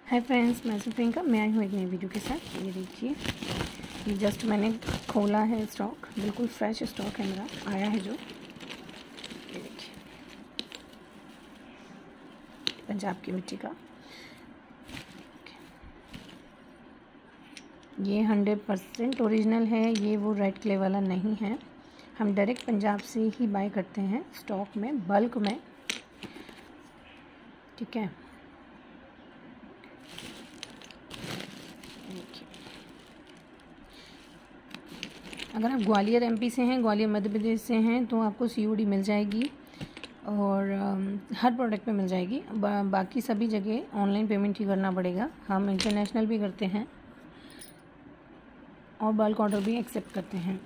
Hi friends, मैं प्रियंका। मैं आई हूँ एक नई वीडियो के साथ। ये देखिए, ये जस्ट मैंने खोला है स्टॉक, बिल्कुल फ्रेश स्टॉक है मेरा, आया है जो। ये देखिए, पंजाब की मिट्टी का। ये 100% ओरिजिनल है, ये वो रेड क्ले वाला नहीं है। हम डायरेक्ट पंजाब से ही बाय करते हैं स्टॉक में, बल्क में। ठीक है, अगर आप ग्वालियर एमपी से हैं, ग्वालियर मध्य प्रदेश से हैं, तो आपको सीओडी मिल जाएगी और हर प्रोडक्ट पे मिल जाएगी। बाकी सभी जगह ऑनलाइन पेमेंट ही करना पड़ेगा। हम इंटरनेशनल भी करते हैं और बल्क ऑर्डर भी एक्सेप्ट करते हैं।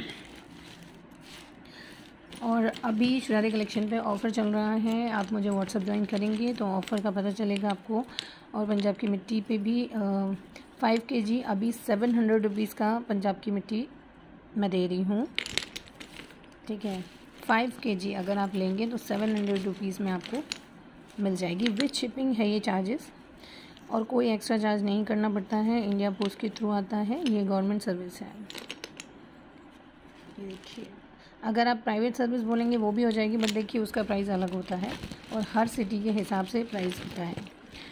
और अभी शुरारे कलेक्शन पे ऑफ़र चल रहा है, आप मुझे व्हाट्सएप ज्वाइन करेंगे तो ऑफ़र का पता चलेगा आपको। और पंजाब की मिट्टी पे भी 5 kg अभी 700 रुपीज़ का पंजाब की मिट्टी मैं दे रही हूँ। ठीक है, 5 kg अगर आप लेंगे तो 700 रुपीज़ में आपको मिल जाएगी। विद शिपिंग है ये चार्जेस, और कोई एक्स्ट्रा चार्ज नहीं करना पड़ता है। इंडिया पोस्ट के थ्रू आता है, ये गवर्नमेंट सर्विस है। ये देखिए, अगर आप प्राइवेट सर्विस बोलेंगे वो भी हो जाएगी, बट देखिए उसका प्राइस अलग होता है और हर सिटी के हिसाब से प्राइस होता है।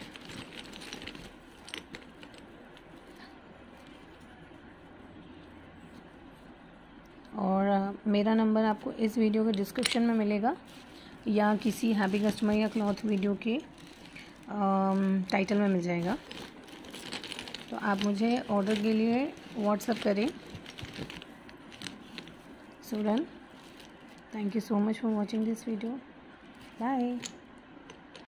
और मेरा नंबर आपको इस वीडियो के डिस्क्रिप्शन में मिलेगा, या किसी हैप्पी कस्टमर या क्लॉथ वीडियो के टाइटल में मिल जाएगा। तो आप मुझे ऑर्डर के लिए व्हाट्सएप करें। So done. Thank you so much for watching this video. Bye.